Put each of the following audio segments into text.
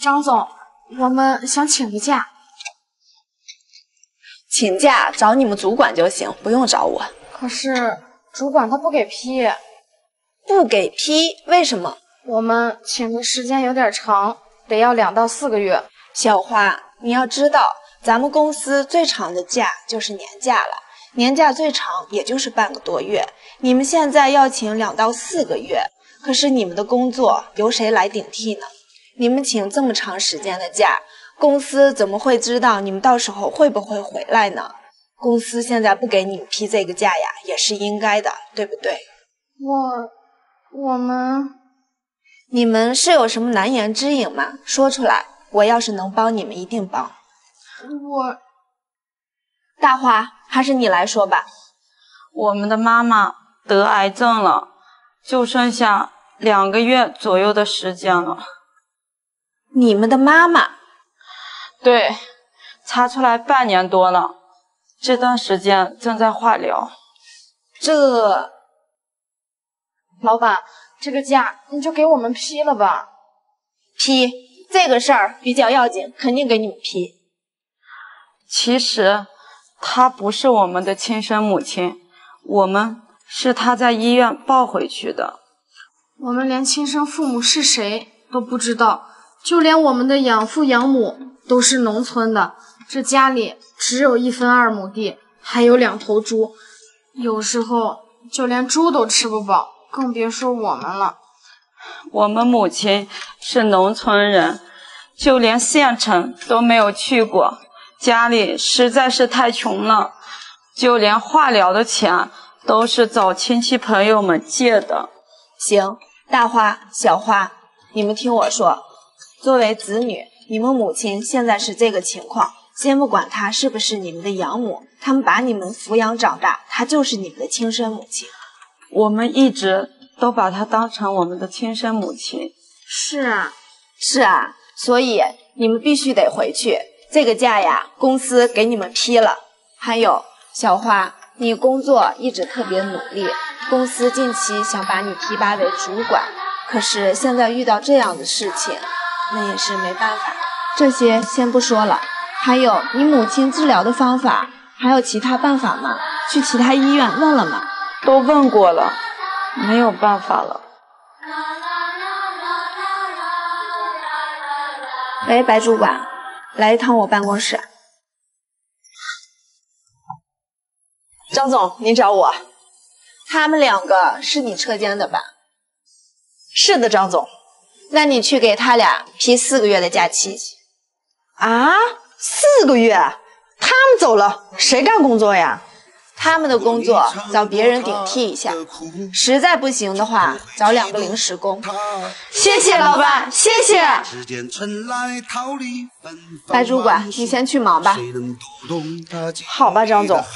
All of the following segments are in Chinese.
张总，我们想请个假。 请假找你们主管就行，不用找我。 可是主管他不给批。 不给批？为什么？ 我们请的时间有点长，得要2到4个月。 小花，你要知道，咱们公司最长的假就是年假了，年假最长也就是半个多月。你们现在要请2到4个月，可是你们的工作由谁来顶替呢？你们请这么长时间的假，公司怎么会知道你们到时候会不会回来呢？公司现在不给你们批这个假呀，也是应该的，对不对？ 你们是有什么难言之隐吗？说出来，我要是能帮你们，一定帮。大花，还是你来说吧。 我们的妈妈得癌症了，就剩下2个月左右的时间了。 你们的妈妈？ 对，查出来半年多了，这段时间正在化疗。 老板，这个假你就给我们批了吧。 批？这个事儿比较要紧，肯定给你们批。 其实她不是我们的亲生母亲，我们是她在医院抱回去的。 我们连亲生父母是谁都不知道，就连我们的养父养母都是农村的，这家里只有1分2亩地，还有2头猪，有时候就连猪都吃不饱，更别说我们了。 我们母亲是农村人，就连县城都没有去过，家里实在是太穷了，就连化疗的钱都是找亲戚朋友们借的。 行，大花、小花，你们听我说，作为子女，你们母亲现在是这个情况，先不管她是不是你们的养母，他们把你们抚养长大，她就是你们的亲生母亲。 我们一直都把她当成我们的亲生母亲。 是啊， 所以你们必须得回去。这个假呀，公司给你们批了。还有小花，你工作一直特别努力，公司近期想把你提拔为主管，可是现在遇到这样的事情，那也是没办法。这些先不说了，还有你母亲治疗的方法，还有其他办法吗？去其他医院问了吗？ 都问过了，没有办法了。 喂，白主管，来一趟我办公室。 张总，您找我？ 他们2个是你车间的吧？ 是的，张总。 那你去给他俩批4个月的假期。 啊，4个月？他们走了，谁干工作呀？ 他们的工作找别人顶替一下，实在不行的话，找2个临时工。 谢谢老板，谢谢。 白主管，你先去忙吧。 好吧，张总。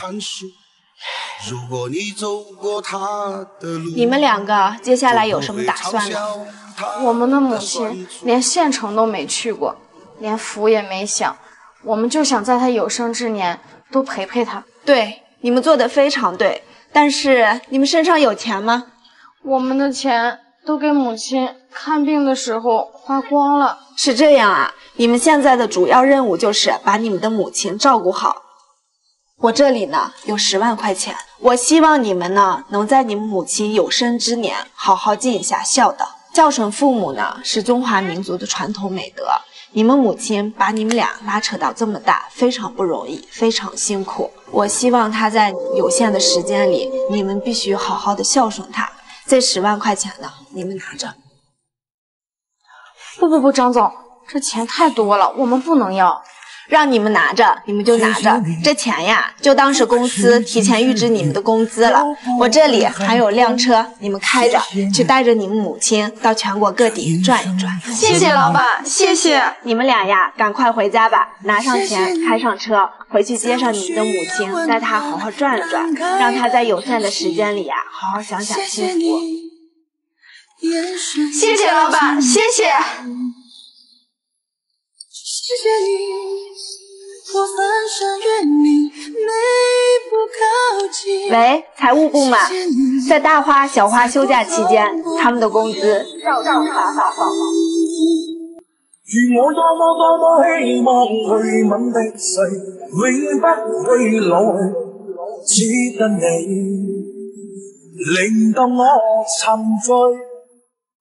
你们2个接下来有什么打算呢？ 我们的母亲连县城都没去过，连府也没想，我们就想在她有生之年多陪陪她。 对，你们做的非常对，但是你们身上有钱吗？ 我们的钱都给母亲看病的时候花光了。 是这样啊，你们现在的主要任务就是把你们的母亲照顾好。我这里呢有10万块钱，我希望你们呢能在你们母亲有生之年好好尽一下孝道。孝顺父母呢是中华民族的传统美德，你们母亲把你们俩拉扯到这么大，非常不容易，非常辛苦。我希望她在有限的时间里，你们必须好好的孝顺她。这10万块钱呢，你们拿着。 不，张总，这钱太多了，我们不能要。 让你们拿着，你们就拿着。这钱呀，就当是公司提前预支你们的工资了。我这里还有辆车，你们开着，去带着你们母亲到全国各地转一转。 谢谢老板，谢谢。 你们俩呀，赶快回家吧，拿上钱，开上车，回去接上你们的母亲，带她好好转一转，让她在有限的时间里呀，好好享享幸福。 谢谢老板，谢谢。 谢谢你，我翻山越岭没不靠近。 喂，财务部门，在大花、小花休假期间，他们的工资照常发放。 如我多麼希望去吻的誰，永不會老去，只得你令到我沉醉。